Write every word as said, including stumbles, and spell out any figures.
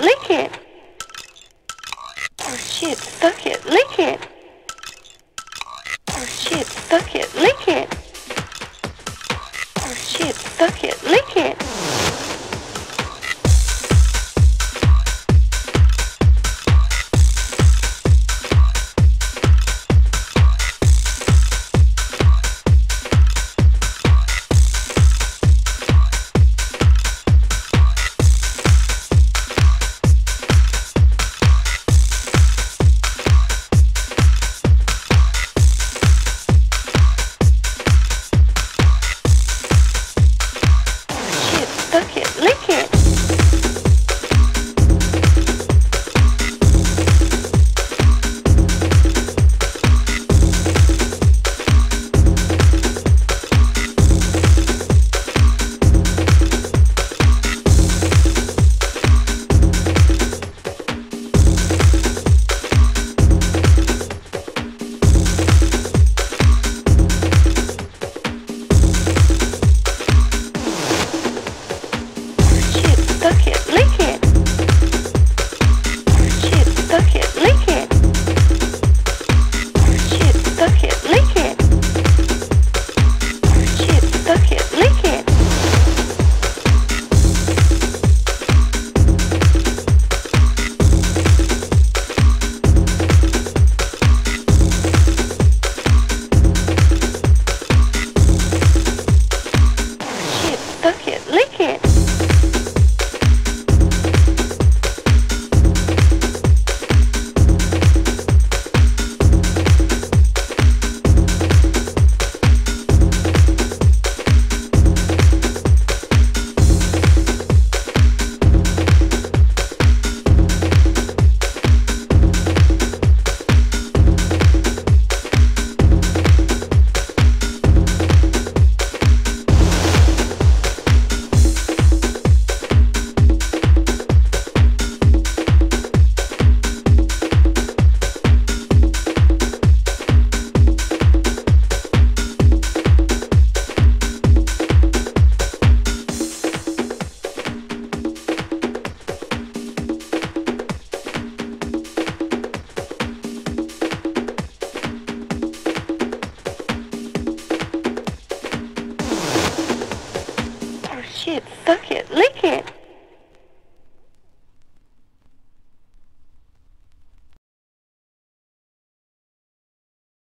lick it. Oh shit, suck it, lick it. Oh shit, suck it, lick it. Oh shit, suck it, lick it. Suck it, lick it. Suck it, lick it. Oh shit, suck it, lick it. Oh shit, suck it, lick it. Oh shit, suck it, lick it. Oh shit, suck it, lick it. Shit, suck it, lick it.